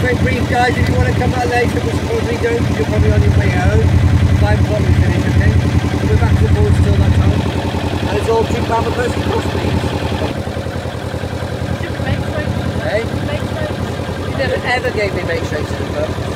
very brief, guys. If you want to come out later, we'll probably don't, because you're probably on your way home. 5 o'clock we finish, okay? We're back to the board still that time. And it's all £2 per person cost, please. Hey? You never ever gave me makestraights in the pub.